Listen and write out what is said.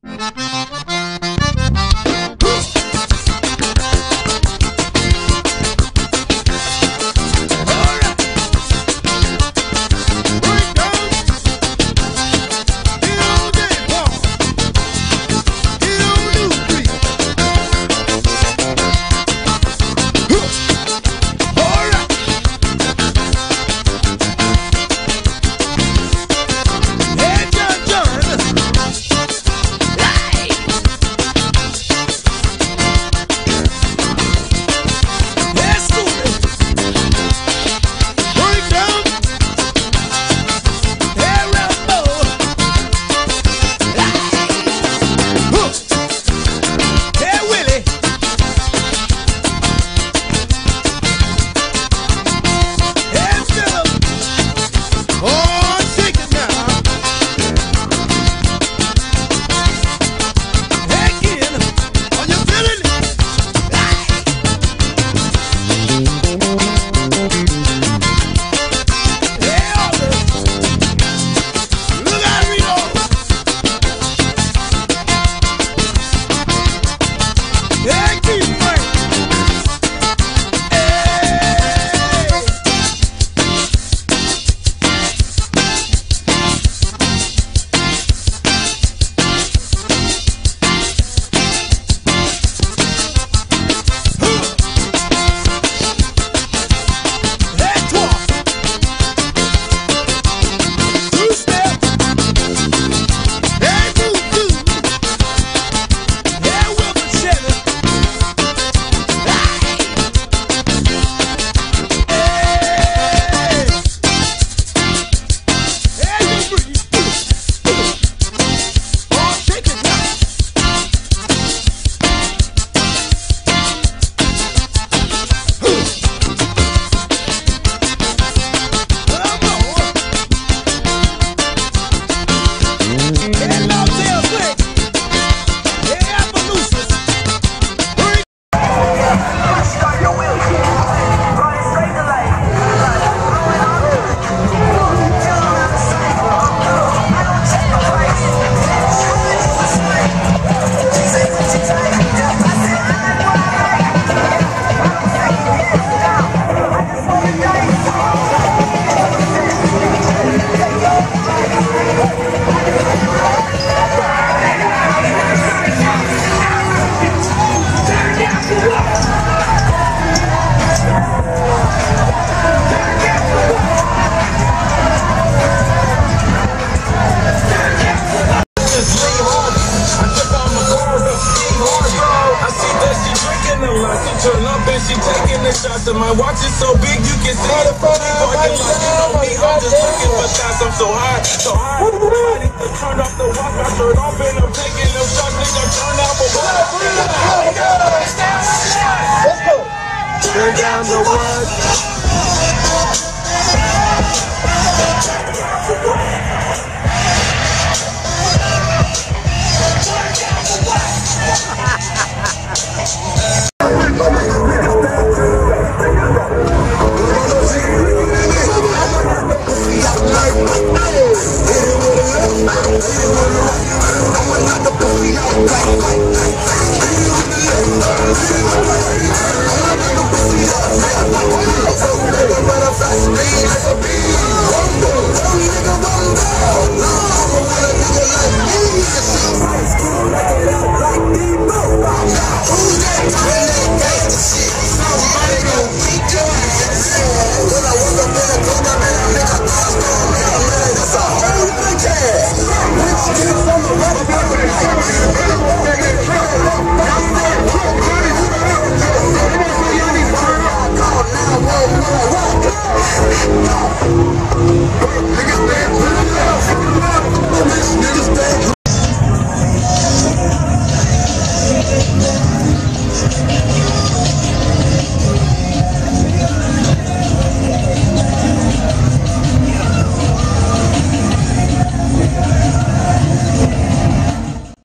shots and my watch is so big you can see it from the parking lot. You know me, I'm just looking for shots. I'm so high, so high. I need to turn off the watch, my shirt off and I'm taking them shots. Nigga, turn out for what? Let's go. Turn down the what?